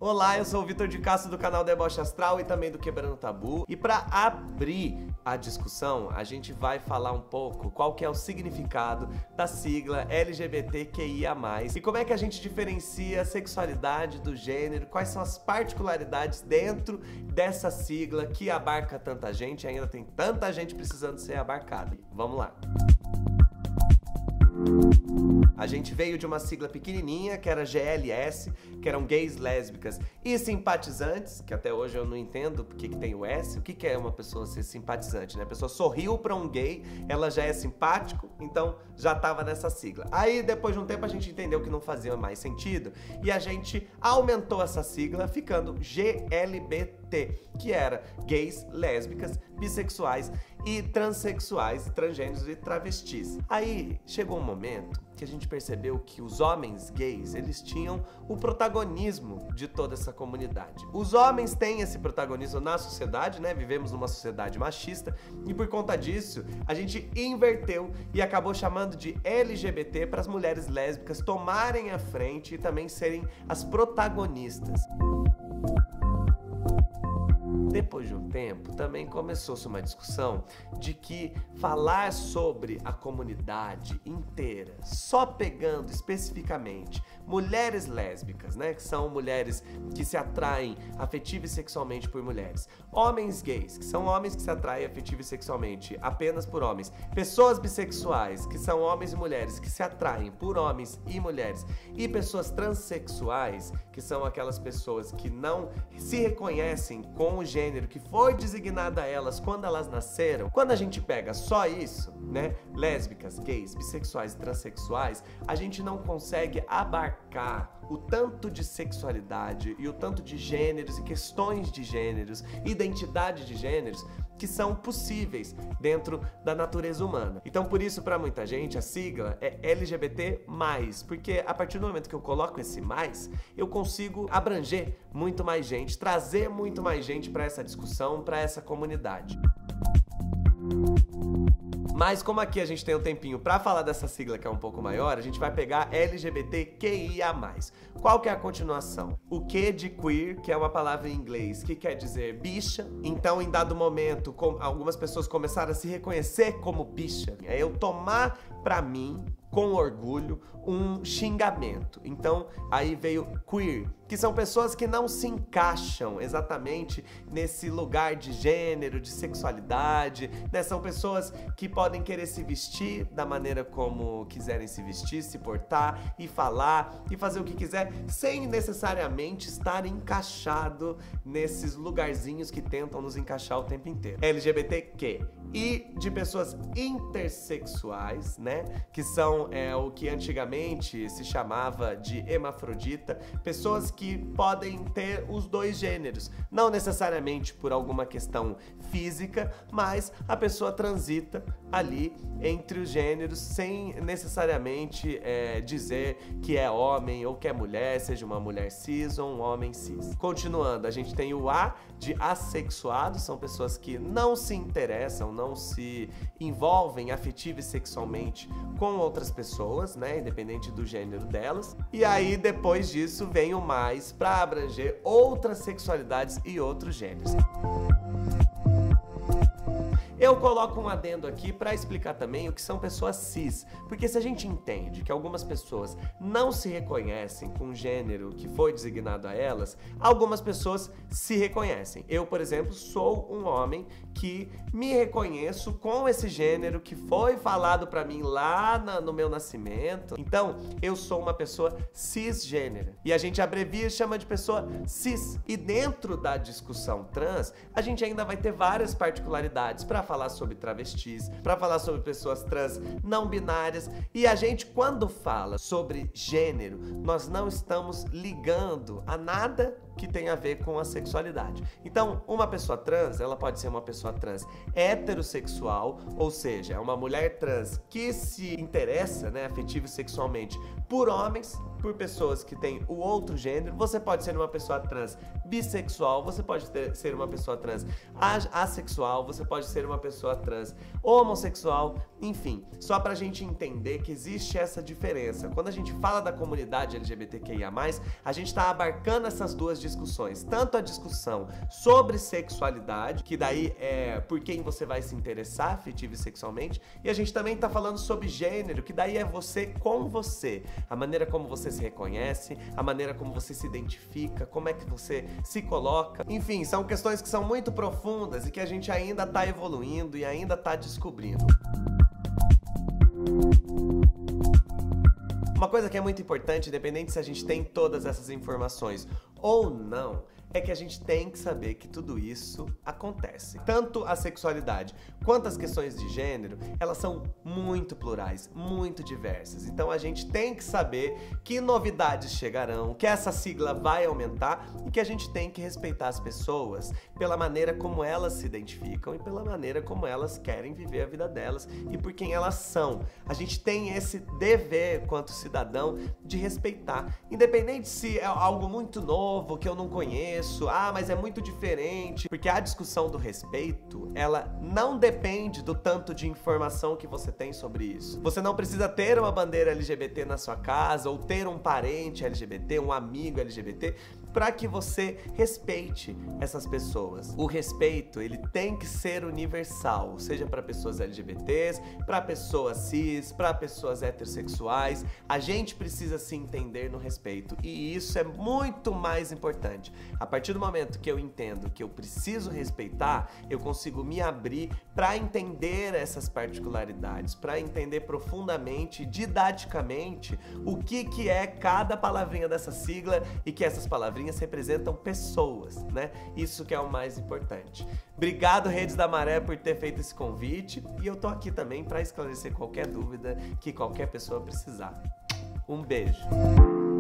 Olá, eu sou o Vitor de Castro do canal Deboche Astral e também do Quebrando Tabu. E para abrir a discussão, a gente vai falar um pouco qual que é o significado da sigla LGBTQIA+, e como é que a gente diferencia a sexualidade do gênero, quais são as particularidades dentro dessa sigla que abarca tanta gente, ainda tem tanta gente precisando ser abarcada. Vamos lá! A gente veio de uma sigla pequenininha, que era GLS, que eram gays, lésbicas e simpatizantes, que até hoje eu não entendo porque que tem o S. O que é uma pessoa ser simpatizante, né? A pessoa sorriu pra um gay, ela já é simpático, então já tava nessa sigla. Aí, depois de um tempo, a gente entendeu que não fazia mais sentido e a gente aumentou essa sigla, ficando GLBT, que era gays, lésbicas, bissexuais e transexuais, transgêneros e travestis. Aí, chegou um momento que a gente percebeu que os homens gays, eles tinham o protagonismo de toda essa comunidade. Os homens têm esse protagonismo na sociedade, né? Vivemos numa sociedade machista e por conta disso, a gente inverteu e acabou chamando de LGBT para as mulheres lésbicas tomarem a frente e também serem as protagonistas. Depois de um tempo, também começou-se uma discussão de que falar sobre a comunidade inteira, só pegando especificamente mulheres lésbicas, né, que são mulheres que se atraem afetiva e sexualmente por mulheres, homens gays, que são homens que se atraem afetiva e sexualmente apenas por homens, pessoas bissexuais, que são homens e mulheres que se atraem por homens e mulheres, e pessoas transexuais, que são aquelas pessoas que não se reconhecem com o gênero que foi designado a elas quando elas nasceram. Quando a gente pega só isso, né, lésbicas, gays, bissexuais e transexuais, a gente não consegue abarcar o tanto de sexualidade e o tanto de gêneros e questões de gêneros, identidade de gêneros que são possíveis dentro da natureza humana. Então, por isso, para muita gente, a sigla é LGBT+, porque a partir do momento que eu coloco esse mais, eu consigo abranger muito mais gente, trazer muito mais gente para essa discussão, para essa comunidade. Mas como aqui a gente tem um tempinho pra falar dessa sigla que é um pouco maior, a gente vai pegar LGBTQIA+. Qual que é a continuação? O Q de queer, que é uma palavra em inglês que quer dizer bicha. Então, em dado momento, algumas pessoas começaram a se reconhecer como bicha. É eu tomar pra mim, com orgulho, um xingamento. Então, aí veio queer, que são pessoas que não se encaixam exatamente nesse lugar de gênero, de sexualidade, né? São pessoas que podem querer se vestir da maneira como quiserem se vestir, se portar e falar e fazer o que quiser, sem necessariamente estar encaixado nesses lugarzinhos que tentam nos encaixar o tempo inteiro. LGBTQ. E de pessoas intersexuais, né? Que são o que antigamente se chamava de hermafrodita, pessoas que podem ter os dois gêneros, não necessariamente por alguma questão física, mas a pessoa transita ali entre os gêneros sem necessariamente dizer que é homem ou que é mulher, seja uma mulher cis ou um homem cis. Continuando, a gente tem o A de assexuado, são pessoas que não se interessam, não se envolvem afetiva e sexualmente com outras pessoas, né, independente do gênero delas. E aí, depois disso, vem o mais para abranger outras sexualidades e outros gêneros. Eu coloco um adendo aqui para explicar também o que são pessoas cis, porque se a gente entende que algumas pessoas não se reconhecem com o gênero que foi designado a elas, algumas pessoas se reconhecem. Eu, por exemplo, sou um homem que me reconheço com esse gênero que foi falado para mim lá no meu nascimento. Então, eu sou uma pessoa cisgênera. E a gente abrevia e chama de pessoa cis. E dentro da discussão trans, a gente ainda vai ter várias particularidades para falar sobre travestis, para falar sobre pessoas trans não binárias. E a gente, quando fala sobre gênero, nós não estamos ligando a nada que tem a ver com a sexualidade. Então, uma pessoa trans, ela pode ser uma pessoa trans heterossexual, ou seja, é uma mulher trans que se interessa, né, afetivo e sexualmente por homens, por pessoas que têm o outro gênero. Você pode ser uma pessoa trans bissexual, você pode ser uma pessoa trans assexual, você pode ser uma pessoa trans homossexual, enfim, só pra gente entender que existe essa diferença. Quando a gente fala da comunidade LGBTQIA+, a gente tá abarcando essas duas discussões, tanto a discussão sobre sexualidade, que daí é por quem você vai se interessar afetiva e sexualmente, e a gente também tá falando sobre gênero, que daí é você com você, a maneira como você se reconhece, a maneira como você se identifica, como é que você se coloca. Enfim, são questões que são muito profundas e que a gente ainda tá evoluindo e ainda tá descobrindo. Uma coisa que é muito importante, independente se a gente tem todas essas informações ou não, é que a gente tem que saber que tudo isso acontece. Tanto a sexualidade quanto as questões de gênero, elas são muito plurais, muito diversas. Então a gente tem que saber que novidades chegarão, que essa sigla vai aumentar e que a gente tem que respeitar as pessoas pela maneira como elas se identificam e pela maneira como elas querem viver a vida delas e por quem elas são. A gente tem esse dever, quanto cidadão, de respeitar. Independente se é algo muito novo, que eu não conheço, mas é muito diferente, porque a discussão do respeito, ela não depende do tanto de informação que você tem sobre isso. Você não precisa ter uma bandeira LGBT na sua casa ou ter um parente LGBT, um amigo LGBT, para que você respeite essas pessoas. O respeito, ele tem que ser universal, seja para pessoas LGBTs, para pessoas cis, para pessoas heterossexuais. A gente precisa se entender no respeito e isso é muito mais importante. A partir do momento que eu entendo que eu preciso respeitar, eu consigo me abrir para entender essas particularidades, para entender profundamente, didaticamente, o que é cada palavrinha dessa sigla e que essas palavrinhas representam pessoas, né? Isso que é o mais importante. Obrigado, Redes da Maré, por ter feito esse convite e eu tô aqui também para esclarecer qualquer dúvida que qualquer pessoa precisar. Um beijo!